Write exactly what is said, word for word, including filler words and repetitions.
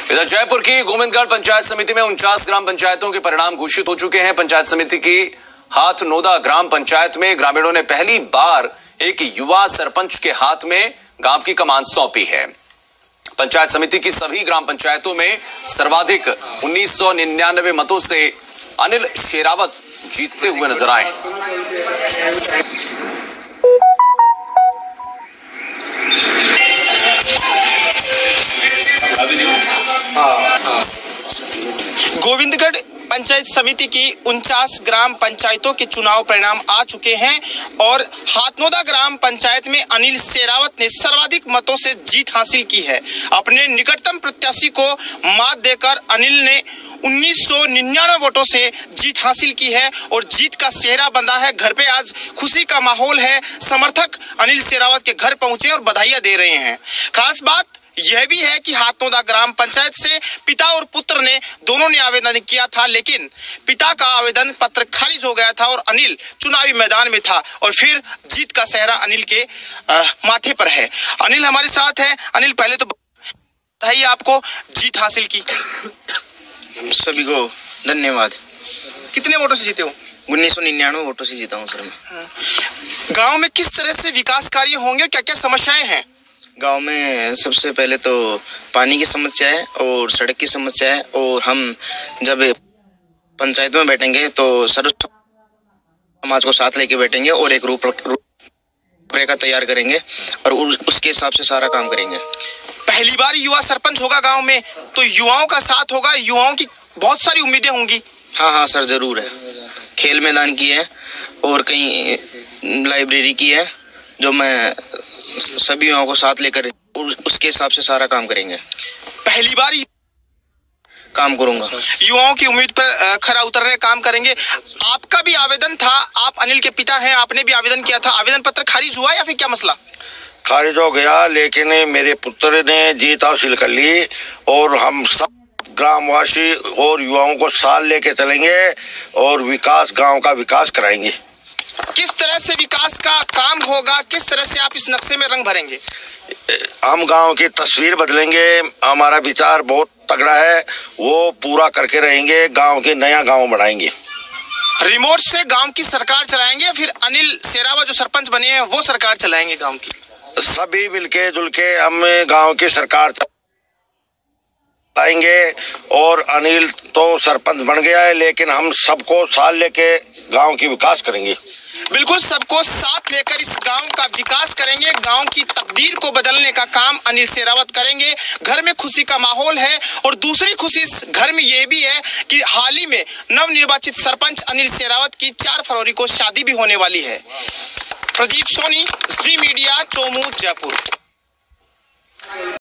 इधर जयपुर की गोविंदगढ़ पंचायत समिति में उनचास ग्राम पंचायतों के परिणाम घोषित हो चुके हैं। पंचायत समिति की हाथनोदा ग्राम पंचायत में ग्रामीणों ने पहली बार एक युवा सरपंच के हाथ में गांव की कमान सौंपी है। पंचायत समिति की सभी ग्राम पंचायतों में सर्वाधिक उन्नीस सौ निन्यानवे मतों से अनिल शेरावत जीतते हुए नजर आए। गोविंदगढ़ पंचायत समिति की उनचास ग्राम पंचायतों के चुनाव परिणाम आ चुके हैं और हाथनोदा ग्राम पंचायत में अनिल शेरावत ने सर्वाधिक मतों से जीत हासिल की है। अपने निकटतम प्रत्याशी को मात देकर अनिल ने उन्नीस सौ निन्यानवे वोटों से जीत हासिल की है और जीत का सेहरा बंधा है। घर पे आज खुशी का माहौल है। समर्थक अनिल शेरावत के घर पहुंचे और बधाइयां दे रहे हैं। खास बात यह भी है कि हाथनोदा ग्राम पंचायत से पिता और पुत्र ने दोनों ने आवेदन किया था, लेकिन पिता का आवेदन पत्र खारिज हो गया था और अनिल चुनावी मैदान में था और फिर जीत का सेहरा अनिल के आ, माथे पर है। अनिल हमारे साथ है। अनिल, पहले तो बधाई आपको जीत हासिल की। सभी को धन्यवाद। कितने वोटों से जीते हो? उन्नीस सौ निन्यानवे वोटों से जीता हूँ सर मैं। गांव में किस तरह से विकास कार्य होंगे, क्या क्या समस्याएं हैं? गांव में सबसे पहले तो पानी की समस्या है और सड़क की समस्या है, और हम जब पंचायत में बैठेंगे तो सर्व समाज को साथ लेके बैठेंगे और एक रूपरेखा तैयार करेंगे और उसके हिसाब से सारा काम करेंगे। पहली बार युवा सरपंच होगा गांव में, तो युवाओं का साथ होगा। युवाओं की बहुत सारी उम्मीदें होंगी। हाँ हाँ सर, जरूर है। खेल मैदान की है और कहीं लाइब्रेरी की है, जो मैं सभी युवाओं को साथ लेकर उसके हिसाब से सारा काम करेंगे। पहली बार काम करूंगा। युवाओं की उम्मीद पर खरा उतरने काम करेंगे। आपका भी आवेदन था, आप अनिल के पिता हैं, आपने भी आवेदन किया था। आवेदन पत्र खारिज हुआ या फिर क्या मसला? खारिज हो गया, लेकिन मेरे पुत्र ने जीत हासिल कर ली और हम सब ग्रामवासी और युवाओं को साथ लेके चलेंगे और विकास, गांव का विकास कराएंगे। किस तरह से विकास का काम होगा, किस तरह से आप इस नक्शे में रंग भरेंगे? हम गांव की तस्वीर बदलेंगे। हमारा विचार बहुत तगड़ा है, वो पूरा करके रहेंगे। गांव के नया गांव बनाएंगे। रिमोट से गांव की सरकार चलाएंगे या फिर अनिल शेरावत जो सरपंच बने हैं वो सरकार चलाएंगे गांव की? सभी मिलके जुल के हम गांव की सरकार चलाएंगे। और अनिल तो सरपंच बन गया है, लेकिन हम सबको साथ लेके गांव की विकास करेंगे। बिल्कुल, सबको साथ लेकर इस गांव का विकास करेंगे। गांव की तकदीर को बदलने का काम अनिल शेरावत करेंगे। घर में खुशी का माहौल है और दूसरी खुशी इस घर में ये भी है कि हाल ही में नवनिर्वाचित सरपंच अनिल शेरावत की चार फरवरी को शादी भी होने वाली है। Pradeep Soni, Zee media, Chomu, Jaipur.